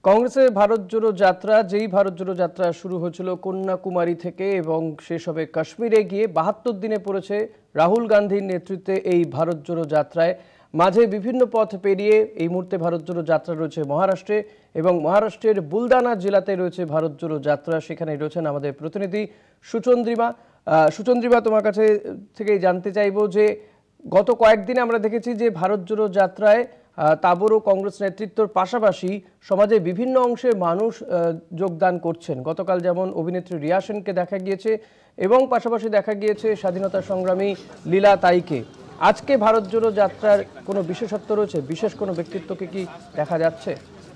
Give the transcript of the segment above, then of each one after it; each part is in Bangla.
কংগ্রেসের ভারত জোড়ো যাত্রা যেই ভারত জোড়ো যাত্রা শুরু হয়েছিল কন্যাকুমারী থেকে এবং শেষ হবে কাশ্মীরে গিয়ে ৭২ দিনে পড়েছে রাহুল গান্ধীর নেতৃত্বে এই ভারত জোড়ো যাত্রায়। মাঝে বিভিন্ন পথ পেরিয়ে এই মুহূর্তে ভারত জোড়ো যাত্রা রয়েছে মহারাষ্ট্রে এবং মহারাষ্ট্রের বুলদানা জেলাতে রয়েছে ভারত জোড়ো যাত্রা। সেখানে রয়েছেন আমাদের প্রতিনিধি সুচন্দ্রিমা। সুচন্দ্রিমা, তোমার কাছে থেকে জানতে চাইবো যে গত কয়েকদিনে আমরা দেখেছি যে ভারত জোড়ো যাত্রায় তাবড়ো কংগ্রেস নেতৃত্বের পাশাপাশি সমাজে বিভিন্ন অংশের মানুষ যোগদান করছেন। গতকাল যেমন অভিনেত্রী রিয়া সেনকে দেখা গিয়েছে এবং পাশাপাশি দেখা গিয়েছে স্বাধীনতা সংগ্রামী লীলা তাইকে। আজকে ভারত জোড়ো যাত্রার কোনো বিশেষত্ব রয়েছে? বিশেষ কোনো ব্যক্তিত্বকে কি দেখা যাচ্ছে?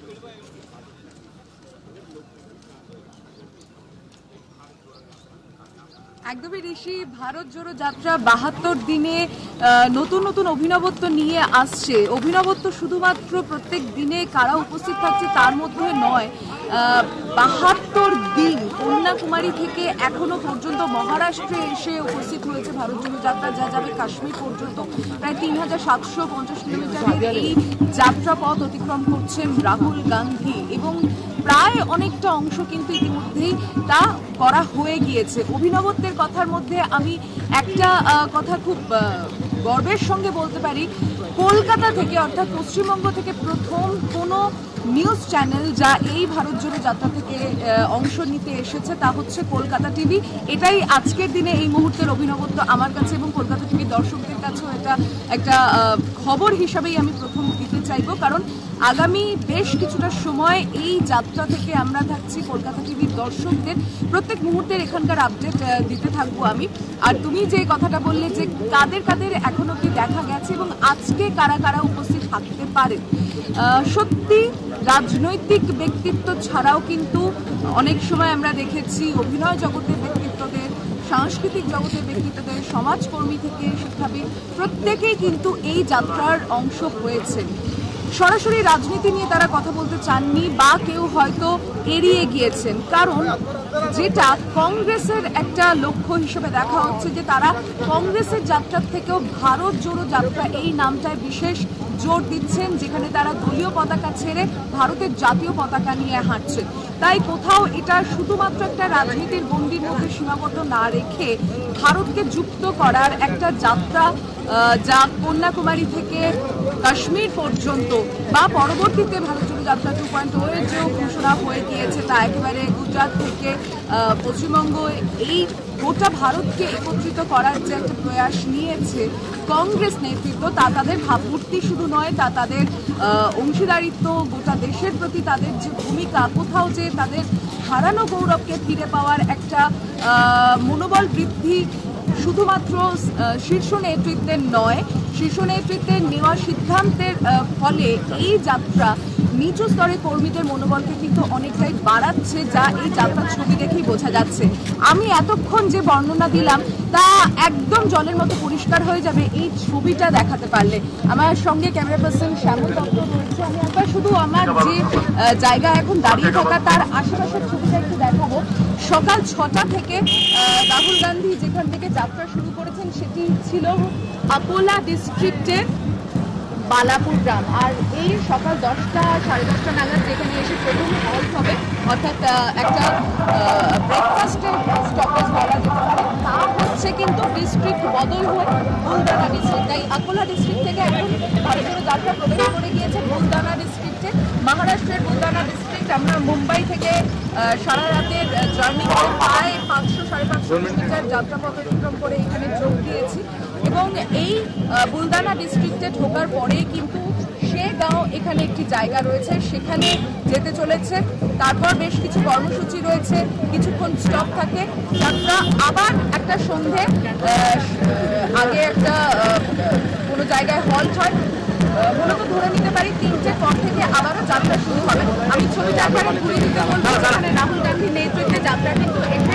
একদমই ঋষি, ভারত জোড়ো যাত্রা ৭২ দিনে নতুন নতুন অভিনবত্ব নিয়ে আসছে। অভিনবত্ব শুধুমাত্র প্রত্যেক দিনে কারা উপস্থিত থাকছে তার মধ্যে নয়, ৭২ দিন কন্যাকুমারী থেকে এখনো পর্যন্ত মহারাষ্ট্রে এসে উপস্থিত হয়েছে ভারত জোড়ো যাত্রা, যা যাবে কাশ্মীর পর্যন্ত। প্রায় ৩৭৫০ কিলোমিটারের এই যাত্রাপথ অতিক্রম করছেন রাহুল গান্ধী এবং প্রায় অনেকটা অংশ কিন্তু ইতিমধ্যেই তা করা হয়ে গিয়েছে। অভিনবত্বের কথার মধ্যে আমি একটা কথা খুব গর্বের সঙ্গে বলতে পারি, কলকাতা থেকে অর্থাৎ পশ্চিমবঙ্গ থেকে প্রথম কোনো নিউজ চ্যানেল যা এই ভারত জোড়ো যাত্রা থেকে অংশ নিতে এসেছে তা হচ্ছে কলকাতা টিভি। এটাই আজকের দিনে এই মুহূর্তের অভিনবত্ব আমার কাছে এবং কলকাতা টিভি দর্শকদের কাছেও এটা একটা খবর হিসাবেই আমি প্রথম দিতে চাইবো, কারণ আগামী বেশ কিছুটা সময় এই যাত্রা থেকে আমরা থাকছি কলকাতা টিভির দর্শকদের প্রত্যেক মুহূর্তের এখানকার আপডেট দিতে থাকবো আমি। আর তুমি যে কথাটা বললে যে কাদের কাদের এখনো কি দেখা গেছে এবং আজকে কারা কারা উপস্থিত থাকতে পারে, সত্যি রাজনৈতিক ব্যক্তিত্ব ছাড়াও কিন্তু অনেক সময় আমরা দেখেছি অভিনয় জগতের ব্যক্তিত্বদের, সাংস্কৃতিক জগতের ব্যক্তিত্বদের, সমাজকর্মী থেকে শিক্ষাবিদ প্রত্যেকেই কিন্তু এই যাত্রার অংশ হয়েছে। সরাসরি রাজনীতি নিয়ে তারা কথা বলতে চাননি বা কেউ হয়তো এড়িয়ে গিয়েছেন, কারণ যেটা কংগ্রেসের একটা লক্ষ্য হিসেবে দেখা হচ্ছে যে তারা কংগ্রেসের যাত্রার থেকেও ভারত জোড়ো যাত্রা এই নামটায় বিশেষ জোর দিচ্ছেন, যেখানে তারা দলীয় পতাকা ছেড়ে ভারতের জাতীয় পতাকা নিয়ে হাঁটছেন। তাই কোথাও এটা শুধুমাত্র একটা রাজনীতির গণ্ডির মধ্যে সীমাবদ্ধ না রেখে ভারতকে যুক্ত করার একটা যাত্রা, যা কন্যাকুমারী থেকে কাশ্মীর পর্যন্ত বা পরবর্তীতে ভারত জোড়ো যাত্রা 2.0 এর যে ঘোষণা হয়ে গিয়েছে তা একেবারে গুজরাট থেকে পশ্চিমবঙ্গ, এই গোটা ভারতকে একত্রিত করার যে একটা প্রয়াস নিয়েছে কংগ্রেস নেতৃত্ব, তা তাদের ভাবমূর্তি শুধু নয়, তা তাদের অংশীদারিত্ব, গোটা দেশের প্রতি তাদের যে ভূমিকা, কোথাও যে তাদের হারানো গৌরবকে ফিরে পাওয়ার একটা মনোবল বৃদ্ধি শুধুমাত্র শীর্ষ নেতৃত্বের নয়, শীর্ষ নেতৃত্বের নেওয়া সিদ্ধান্তের ফলে এই যাত্রা নিচু স্তরে কর্মীদের মনোবলকে কিন্তু অনেকটাই বাড়াচ্ছে, যা এই যাত্রার ছবি দেখেই বোঝা যাচ্ছে। আমি এতক্ষণ যে বর্ণনা দিলাম তা একদম জলের মতো পরিষ্কার হয়ে যাবে এই ছবিটা দেখাতে পারলে। আমার সঙ্গে ক্যামেরা পার্সন শ্যামল দত্ত রয়েছে, আমি একবার শুধু আমার যে জায়গা এখন দাঁড়িয়ে থাকা তার আশেপাশের ছবিটা একটু দেখাবো। সকাল ৬টা থেকে রাহুল গান্ধী যেখান থেকে যাত্রা শুরু করেছেন সেটি ছিল আকোলা ডিস্ট্রিক্টের বালাপুর গ্রাম, আর এই সকাল 10টা সাড়ে 10টা নাগাদ যেখানে এসে প্রথম হল্ট হবে, অর্থাৎ একটা ব্রেকফাস্টের স্টপেজ বলা যেতে পারে, তা হচ্ছে কিন্তু ডিস্ট্রিক্ট বদল হয়ে বুলদানা ডিস্ট্রিক্ট। তাই আকোলা ডিস্ট্রিক্ট থেকে এখন ভারত জোড়ো যাত্রা প্রবেশ করে গিয়েছে বুলদানা ডিস্ট্রিক্টে, মহারাষ্ট্রের বুলদানা ডিস্ট্রিক্ট। আমরা মুম্বাই থেকে সারা রাতের জার্নি করে প্রায় 500-550 কিলোমিটার যাত্রাপথ অতিক্রম করে এখানে যোগ দিয়েছি এবং এই বুলদানা ডিস্ট্রিক্টে ঢোকার পরে কিন্তু গাঁও এখানে একটি জায়গা রয়েছে, সেখানে যেতে চলেছে। তারপর বেশ কিছু কর্মসূচি রয়েছে, কিছুক্ষণ স্টপ থাকে, যাত্রা আবার একটা সন্ধে আগে একটা কোনো জায়গায় হল্ট হয়, মূলত ধরে নিতে পারি 3টের পর থেকে আবারও যাত্রা শুরু হবে। আমি ছবিটা একবার ঘুরে দিতে বলবো, যেখানে রাহুল গান্ধীর নেতৃত্বে যাত্রা কিন্তু এসে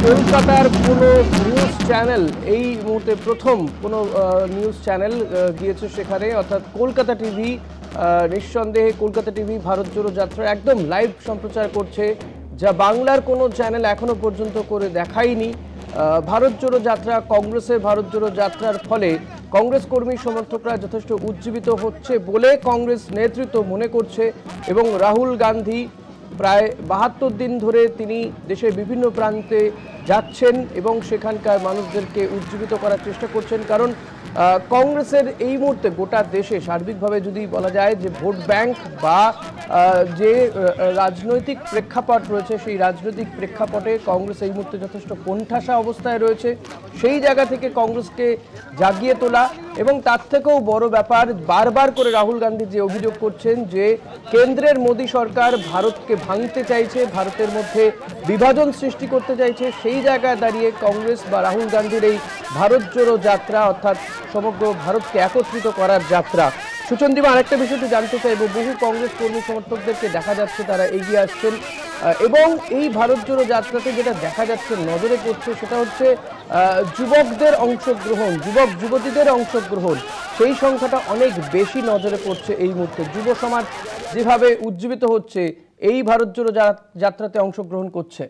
কলকাতার কোনো নিউজ চ্যানেল এই মুহূর্তে প্রথম কোনো নিউজ চ্যানেল গিয়েছে সেখানে, অর্থাৎ কলকাতা টিভি। নিঃসন্দেহে কলকাতা টিভি ভারত জোড়ো যাত্রা একদম লাইভ সম্প্রচার করছে, যা বাংলার কোনো চ্যানেল এখনো পর্যন্ত করে দেখায়নি। ভারত জোড়ো যাত্রা, কংগ্রেসের ভারত জোড়ো যাত্রার ফলে কংগ্রেস কর্মী সমর্থকরা যথেষ্ট উজ্জীবিত হচ্ছে বলে কংগ্রেস নেতৃত্ব মনে করছে। এবং রাহুল গান্ধী প্রায় ৭২ দিন ধরে তিনি দেশের বিভিন্ন প্রান্তে যাচ্ছেন এবং সেখানকার মানুষদেরকে উজ্জীবিত করার চেষ্টা করছেন। কারণ কংগ্রেসের এই মুহূর্তে গোটা দেশে সার্বিকভাবে যদি বলা যায় যে ভোট ব্যাংক বা যে রাজনৈতিক প্রেক্ষাপট রয়েছে, সেই রাজনৈতিক প্রেক্ষাপটে কংগ্রেস এই মুহূর্তে যথেষ্ট কোণঠাসা অবস্থায় রয়েছে। সেই জায়গা থেকে কংগ্রেসকে জাগিয়ে তোলা এবং তার থেকেও বড় ব্যাপার, বারবার করে রাহুল গান্ধী যে অভিযোগ করছেন যে কেন্দ্রের মোদী সরকার ভারতকে ভাঙতে চাইছে, ভারতের মধ্যে বিভাজন সৃষ্টি করতে চাইছে। সেই জায়গায় দাঁড়িয়ে কংগ্রেস বা রাহুল গান্ধীর এই ভারত জোড়ো যাত্রা, অর্থাৎ সমগ্র ভারতকে একত্রিত করার যাত্রা। সুচন্দ্রিমা, আরেকটা বিষয়টি জানতে চাইব, বহু কংগ্রেস কর্মী সমর্থকদেরকে দেখা যাচ্ছে তারা এগিয়ে আসছেন এবং এই ভারত জোড়ো যাত্রাতে যেটা দেখা যাচ্ছে নজরে পড়ছে সেটা হচ্ছে যুবকদের অংশগ্রহণ, যুবক যুবতীদের অংশগ্রহণ। সেই সংখ্যাটা অনেক বেশি নজরে পড়ছে এই মুহূর্তে। যুব সমাজ যেভাবে উজ্জীবিত হচ্ছে এই ভারত জোড়ো যাত্রাতে অংশগ্রহণ করছে।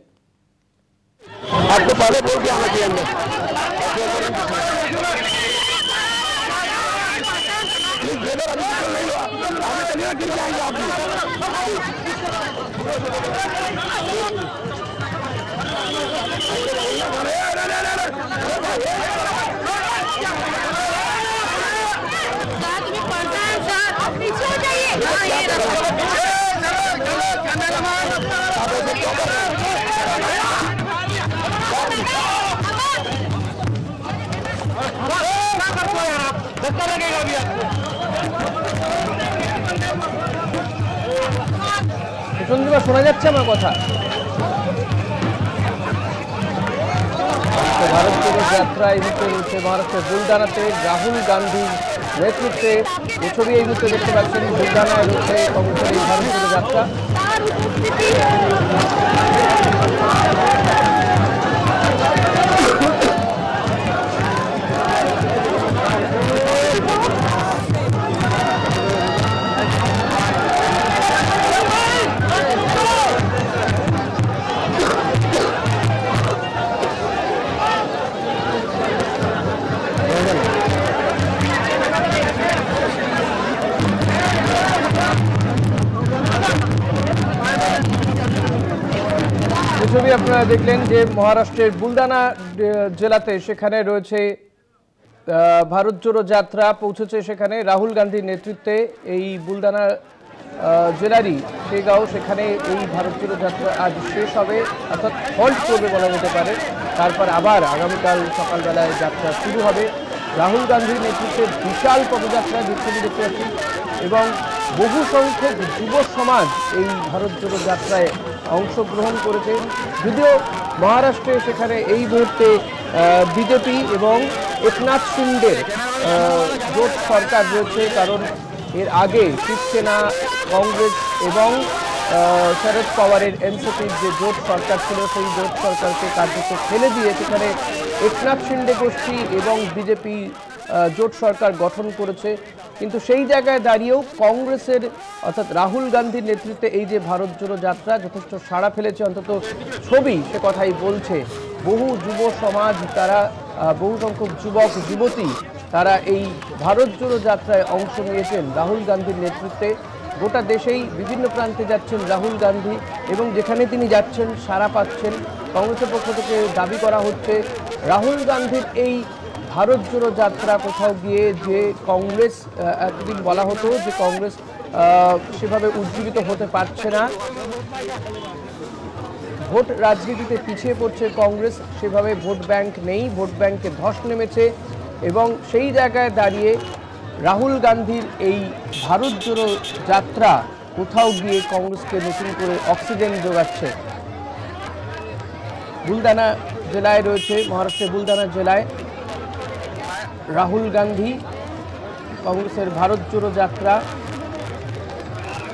শোনা যাচ্ছে আমার কথা? ভারত জোড়ো যাত্রা এই মুহূর্তে রয়েছে মহারাষ্ট্রের বুলডানাতে রাহুল গান্ধীর নেতৃত্বে। এই ছবি এই মুহূর্তে দেখতে পাচ্ছেন, বুলডানায় রয়েছে কংগ্রেসের এই ভারত জোড়ো যাত্রা। ছবি আপনারা দেখলেন যে মহারাষ্ট্রের বুলডানা জেলাতে সেখানে রয়েছে ভারত জোড়ো যাত্রা পৌঁছেছে সেখানে রাহুল গান্ধীর নেতৃত্বে। এই বুলডানা জেলারই শেগাঁও, সেখানে এই ভারত জোড়ো যাত্রা আজ শেষ হবে, অর্থাৎ হল্ট করবে বলা যেতে পারে। তারপর আবার আগামীকাল সকালবেলায় যাত্রা শুরু হবে। রাহুল গান্ধীর নেতৃত্বে বিশাল পদযাত্রা দেখতে পাচ্ছি এবং বহু সংখ্যক যুব সমাজ এই ভারত জোড়ো যাত্রায় অংশগ্রহণ করেছে। যদিও মহারাষ্ট্রে সেখানে এই মুহূর্তে বিজেপি এবং একনাথ শিন্ডের জোট সরকার রয়েছে, কারণ এর আগে শিবসেনা, কংগ্রেস এবং শরদ পাওয়ারের এনসিপির যে জোট সরকার ছিল সেই জোট সরকারকে কার্যত ফেলে দিয়ে সেখানে একনাথ শিন্ডে গোষ্ঠী এবং বিজেপি জোট সরকার গঠন করেছে। কিন্তু সেই জায়গায় দাঁড়িয়েও কংগ্রেসের অর্থাৎ রাহুল গান্ধীর নেতৃত্বে এই যে ভারত জোড়ো যাত্রা যথেষ্ট সাড়া ফেলেছে, অন্তত ছবি সে কথাই বলছে। বহু যুব সমাজ, তারা বহু সংখ্যক যুবক যুবতী তারা এই ভারত জোড়ো যাত্রায় অংশ নিয়েছেন রাহুল গান্ধীর নেতৃত্বে। গোটা দেশেই বিভিন্ন প্রান্তে যাচ্ছেন রাহুল গান্ধী এবং যেখানে তিনি যাচ্ছেন সাড়া পাচ্ছেন। কংগ্রেসের পক্ষ থেকে দাবি করা হচ্ছে রাহুল গান্ধীর এই ভারত জোড়ো যাত্রা কোথাও গিয়ে যে কংগ্রেস, এতদিন বলা হতো যে কংগ্রেস সেভাবে উজ্জীবিত হতে পারছে না, ভোট রাজনীতিতে পিছিয়ে পড়ছে কংগ্রেস, সেভাবে ভোট ব্যাংক নেই, ভোট ব্যাংকে ধস নেমেছে এবং সেই জায়গায় দাঁড়িয়ে রাহুল গান্ধীর এই ভারত জোড়ো যাত্রা কোথাও গিয়ে কংগ্রেসকে নতুন করে অক্সিজেন যোগাচ্ছে। বুলডানা জেলায় রয়েছে, মহারাষ্ট্রের বুলডানা জেলায় রাহুল গান্ধী, কংগ্রেসের ভারত জোড়ো যাত্রা।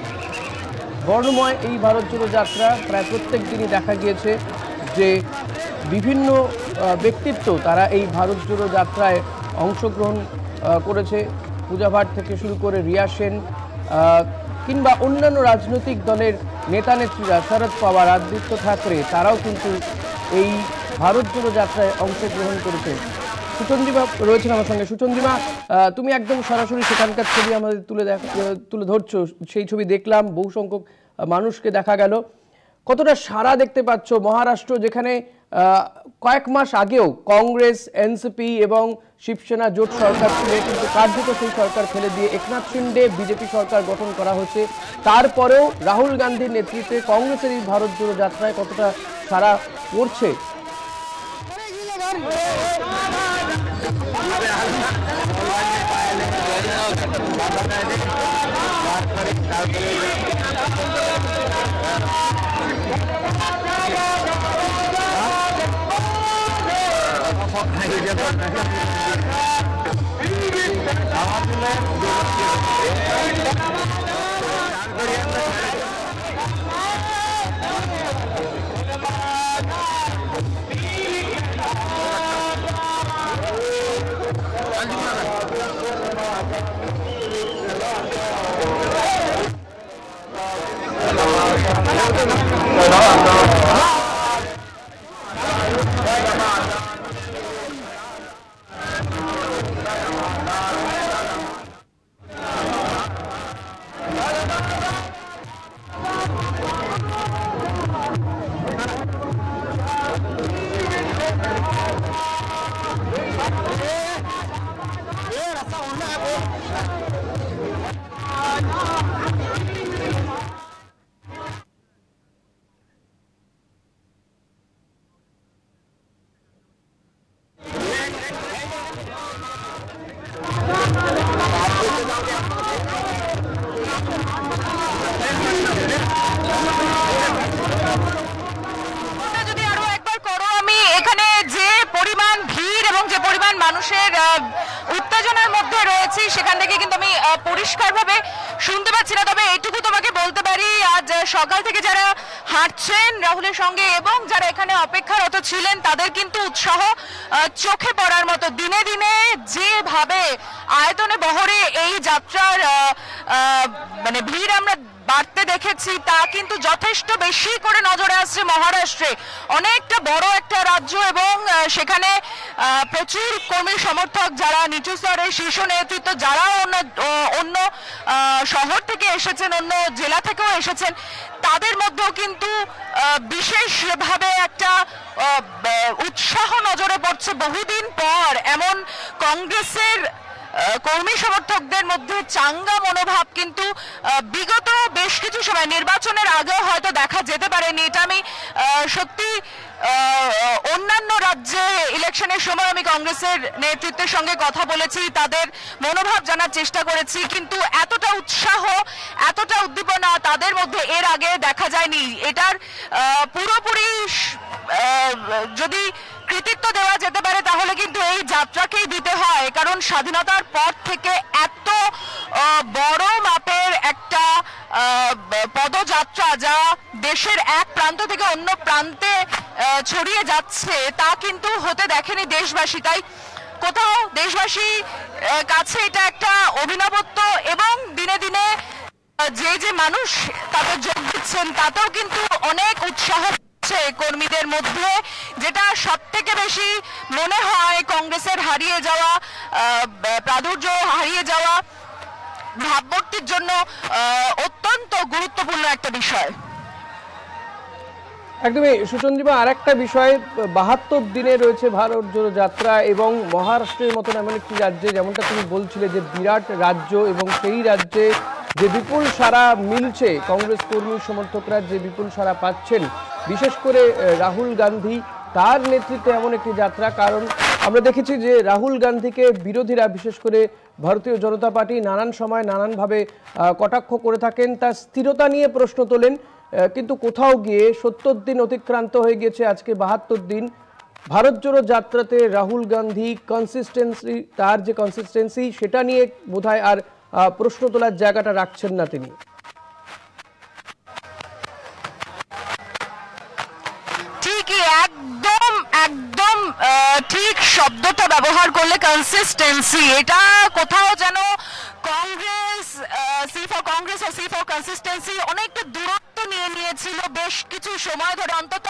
বর্ণময় এই ভারত জোড়ো যাত্রা প্রায় প্রত্যেক দিনই দেখা গিয়েছে যে বিভিন্ন ব্যক্তিত্ব তারা এই ভারত জোড়ো যাত্রায় অংশগ্রহণ করেছে। পূজা ভাট থেকে শুরু করে রিয়া সেন কিংবা অন্যান্য রাজনৈতিক দলের নেতা নেত্রীরা, শরদ পাওয়ার, আদিত্য ঠাকরে, তারাও কিন্তু এই ভারত জোড়ো যাত্রায় অংশগ্রহণ করেছে। সুচন্দ্রিমা রয়েছেন আমার সঙ্গে। সুচন্দ্রিমা, তুমি একদম সরাসরি সেখানকার ছবি আমাদের তুলে ধরছো। সেই ছবি দেখলাম, বহু সংখ্যক মানুষকে দেখা গেল। কতটা সাড়া দেখতে পাচ্ছ? মহারাষ্ট্র যেখানে কয়েক মাস আগেও কংগ্রেস, এনসিপি এবং শিবসেনা জোট সরকার ছিল, কিন্তু কার্যত সেই সরকার ফেলে দিয়ে একনাথ শিন্ডে বিজেপি সরকার গঠন করা হয়েছে। তারপরেও রাহুল গান্ধীর নেতৃত্বে কংগ্রেসের এই ভারত জোড়ো যাত্রায় কতটা সাড়া পড়ছে? উত্তেজনার মধ্যে রয়েছে সেখান থেকে কিন্তু আমি পরিষ্কারভাবে শুনতে পাচ্ছি না। তবে এইটুকু তোমাকে বলতে পারি, আজ সকাল থেকে যারা হাঁটছেন রাহুলের সঙ্গে এবং যারা এখানে অপেক্ষারত ছিলেন তাদের কিন্তু উৎসাহ চোখে পড়ার মতো। দিনে দিনে যেভাবে আয়তনে বহরে এই যাত্রার মানে ভিড় আমরা বাড়তে দেখেছি, তা কিন্তু যথেষ্ট বেশি করে নজরে আসছে মহারাষ্ট্রে। অনেকটা বড় একটা রাজ্য এবং সেখানে প্রচুর কর্মী সমর্থক, যারা নিচু স্তরের শীর্ষ নেতৃত্ব, যারা অন্য শহর থেকে এসেছেন, অন্য জেলা থেকেও এসেছেন, তাদের মধ্যেও কিন্তু বিশেষভাবে একটা উৎসাহ নজরে পড়ছে। বহুদিন পর এমন কংগ্রেসের কর্মী সমর্থকদের মধ্যে চাঙ্গা মনোভাব কিন্তু বিগত বেশ কিছু সময় নির্বাচনের আগেও হয়তো দেখা যেতে পারেনি। এটা আমি সত্যি অন্যান্য রাজ্যে ইলেকশনের সময় আমি কংগ্রেসের নেতৃত্বের সঙ্গে কথা বলেছি, তাদের মনোভাব জানার চেষ্টা করেছি, কিন্তু এতটা উৎসাহ, এতটা উদ্দীপনা তাদের মধ্যে এর আগে দেখা যায়নি। এটার পুরোপুরি যদি কৃতিত্ব দেওয়া যেতে পারে তাহলে কিন্তু এই যাত্রাকেই দিতে হয়, কারণ স্বাধীনতার পর থেকে এত বড় মাপের একটা পদযাত্রা যা দেশের এক প্রান্ত থেকে অন্য প্রান্তে ছড়িয়ে যাচ্ছে, তা কিন্তু হতে দেখেনি দেশবাসী। তাই কোথাও দেশবাসী কাছে এটা একটা অভিনবত্ব এবং দিনে দিনে যে মানুষ তাতে যোগ দিচ্ছেন তাতেও কিন্তু অনেক উৎসাহ কর্মীদের মধ্যে, যেটা সব থেকে বেশি মনে হয় কংগ্রেসের হারিয়ে যাওয়া প্রাদুর্য, হারিয়ে যাওয়া ভাবমূর্তির জন্য অত্যন্ত গুরুত্বপূর্ণ একটা বিষয়। একদমই সুচন্দ্রিমা, আর একটা বিষয়, ৭২ দিনে রয়েছে ভারত জোড়ো যাত্রা এবং মহারাষ্ট্রের মতন এমন একটি রাজ্যে, যেমনটা তুমি বলছিলে যে বিরাট রাজ্য, এবং সেই রাজ্যে যে বিপুল সাড়া মিলছে, কংগ্রেস কর্মী সমর্থকরা যে বিপুল সাড়া পাচ্ছেন, বিশেষ করে রাহুল গান্ধী তার নেতৃত্বে এমন একটি যাত্রা। কারণ আমরা দেখেছি যে রাহুল গান্ধীকে বিরোধীরা, বিশেষ করে ভারতীয় জনতা পার্টি, নানান সময় নানানভাবে কটাক্ষ করে থাকেন, তার স্থিরতা নিয়ে প্রশ্ন তোলেন, কিন্তু কোথাও গিয়ে ৭০ দিন অতিক্রান্ত হয়ে গেছে, আজকে ৭২ দিন। ভারত জোড়ো যাত্রাতে রাহুল গান্ধী কনসিস্টেন্সি, তার যে কনসিস্টেন্সি, সেটা নিয়ে বোধহয় আর প্রশ্ন তোলার জায়গাটা রাখছেন না তিনি। ঠিকই, একদম ঠিক শব্দটা ব্যবহার করলে, কনসিস্টেন্সি, এটা কোথাও যেন কংগ্রেস, সি ফর কংগ্রেস ও সি ফর কনসিস্টেন্সি অনেকটা দূরত্ব নিয়ে নিয়েছিল বেশ কিছু সময় ধরে। অন্তত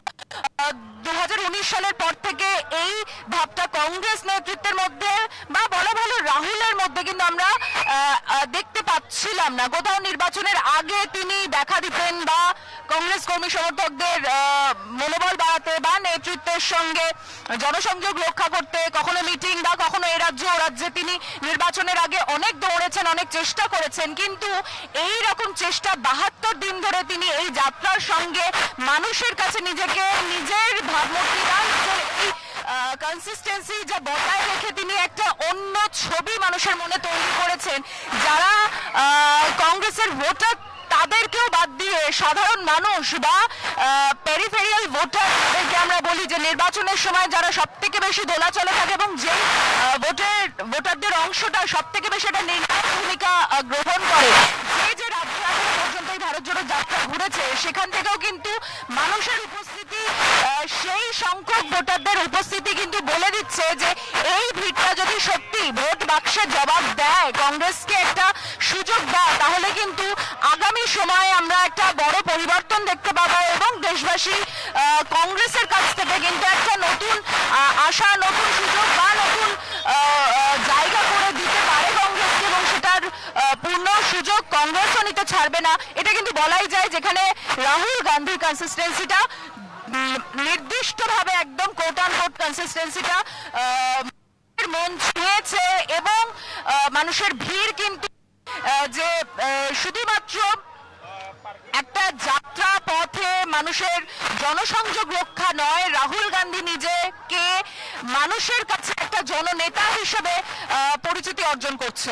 2019 সালের পর থেকে এই ভাবটা কংগ্রেস নেতৃত্বের মধ্যে বা বলা ভালো রাহুলের মধ্যে কিন্তু আমরা দেখতে পাচ্ছিলাম না। কোথাও নির্বাচনের আগে তিনি দেখা দিতেন বা কংগ্রেস কর্মী সমর্থকদের মনোবল বাড়াতে বা নেতৃত্বের সঙ্গে জনসংযোগ রক্ষা করতে, কখনো মিটিং বা কখনো এ রাজ্য ও রাজ্যে তিনি নির্বাচনের আগে অনেক দৌড়েছেন, অনেক চেষ্টা করেছেন। কিন্তু এই রকম চেষ্টা 72 দিন ধরে তিনি এই যাত্রার সঙ্গে মানুষের কাছে নিজেকে, নিজের ভাবমূর্তি বা নিজের এই কনসিস্টেন্সি যা বজায় রেখে তিনি একটা অন্য ছবি মানুষের মনে তৈরি করেছেন। যারা কংগ্রেসের ভোটার তাদেরকেও বাদ দিয়ে সাধারণ মানুষ বা পেরিফেরিয়াল ভোটার, তাদেরকে আমরা বলি যে নির্বাচনের সময় যারা সব থেকে বেশি দোলাচলে থাকে এবং যে ভোটারদের অংশটা সব থেকে বেশি একটা নির্ণায়ক ভূমিকা গ্রহণ করে, যে রাজ্যে এখনো পর্যন্ত এই ভারত জোড়ো যাত্রা ঘুরেছে সেখান থেকেও কিন্তু মানুষের উপস্থিতি, সেই সংখ্যক ভোটারদের উপস্থিতি কিন্তু বলে দিচ্ছে যে এই ভিড়টা যদি সত্যি ভোট বাক্সে জবাব দেয়, কংগ্রেসকে একটা সুযোগ দেয়, তাহলে কিন্তু আগামী সময়ে আমরা একটা বড় পরিবর্তন দেখতে পাবো এবং দেশবাসী কংগ্রেসের কাছ থেকে কিন্তু একটা নতুন আশা, নতুন সুযোগ বা নতুন জায়গা করে দিতে পারে কংগ্রেসকে এবং সেটার পূর্ণ সুযোগ কংগ্রেসও নিতে ছাড়বে না। এটা কিন্তু বলাই যায়, যেখানে রাহুল গান্ধীর কনসিস্টেন্সিটা নির্দিষ্টভাবে একদম কোট অ্যান্ড কোট কনসিস্টেন্সিটা মন ছুঁয়েছে এবং মানুষের ভিড় কিন্তু যে শুধুমাত্র একটা যাত্রা পথে মানুষের জনসংযোগ রক্ষা নয়, রাহুল গান্ধী নিজেকে মানুষের কাছে একটা জননেতা হিসেবে পরিচিতি অর্জন করছে।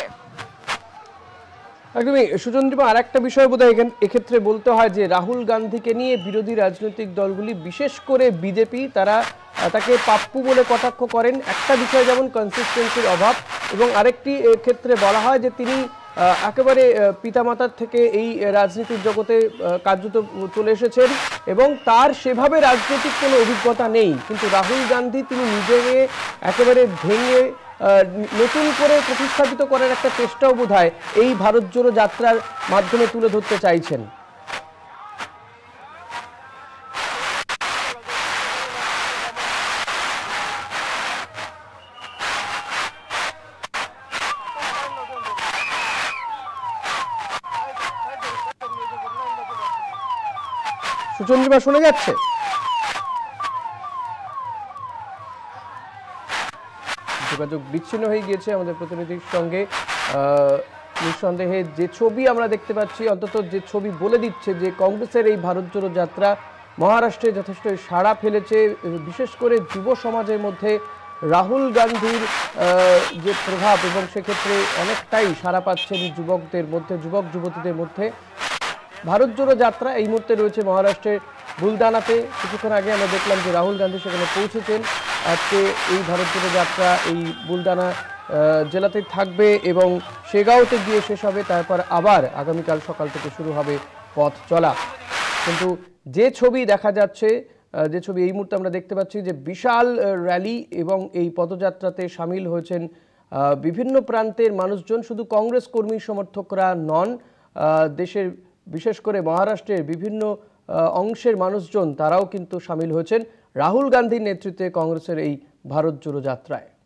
একদমই সুচন্দ্রিমা, আর একটা বিষয় বোধহয় এক্ষেত্রে বলতে হয় যে রাহুল গান্ধীকে নিয়ে বিরোধী রাজনৈতিক দলগুলি, বিশেষ করে বিজেপি, তারা তাকে পাপ্পু বলে কটাক্ষ করেন। একটা বিষয় যেমন কনসিস্টেন্সির অভাব, এবং আরেকটি ক্ষেত্রে বলা হয় যে তিনি একেবারে পিতামাতার থেকে এই রাজনীতির জগতে কার্যত চলে এসেছেন এবং তার সেভাবে রাজনৈতিক কোনো অভিজ্ঞতা নেই। কিন্তু রাহুল গান্ধী তিনি নিজেকে একেবারে ভেঙে নতুন করে প্রতিস্থাপিত করার একটা চেষ্টাও বোধহয় এই ভারত জোড়ো যাত্রার মাধ্যমে তুলে ধরতে চাইছেন। সুচন্দ্রিমা, শোনা যাচ্ছে? যোগাযোগ বিচ্ছিন্ন হয়ে গিয়েছে আমাদের প্রতিনিধির সঙ্গে। নিঃসন্দেহে যে ছবি আমরা দেখতে পাচ্ছি, অন্তত যে ছবি বলে দিচ্ছে যে কংগ্রেসের এই ভারত জোড়ো যাত্রা মহারাষ্ট্রে যথেষ্ট সাড়া ফেলেছে, বিশেষ করে যুব সমাজের মধ্যে রাহুল গান্ধীর যে প্রভাব, এবং সেক্ষেত্রে অনেকটাই সাড়া পাচ্ছেন যুবকদের মধ্যে, যুবক যুবতীদের মধ্যে। ভারত জোড়ো যাত্রা এই মুহূর্তে রয়েছে মহারাষ্ট্রের বুলদানাতে। কিছুক্ষণ আগে আমরা দেখলাম যে রাহুল গান্ধী সেখানে পৌঁছেছেন। আজকে এই ভারত জোড়ো যাত্রা এই বুলদানা জেলাতে থাকবে এবং শেগাঁওতে গিয়ে শেষ হবে। তারপর আবার আগামীকাল সকাল থেকে শুরু হবে পথ চলা। কিন্তু যে ছবি দেখা যাচ্ছে, যে ছবি এই মুহূর্তে আমরা দেখতে পাচ্ছি, যে বিশাল র্যালি এবং এই পদযাত্রাতে সামিল হয়েছেন বিভিন্ন প্রান্তের মানুষজন। শুধু কংগ্রেস কর্মী সমর্থকরা নন, দেশের বিশেষ করে মহারাষ্ট্রের বিভিন্ন অংশের মানুষজন, তারাও কিন্তু সামিল হয়েছেন রাহুল গান্ধীর নেতৃত্বে কংগ্রেসের এই ভারত জোড়ো যাত্রায়।